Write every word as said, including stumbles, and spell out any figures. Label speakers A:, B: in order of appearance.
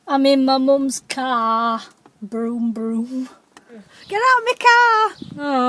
A: I'm in my mum's car. Broom, broom.
B: Get out of my car!
A: Oh.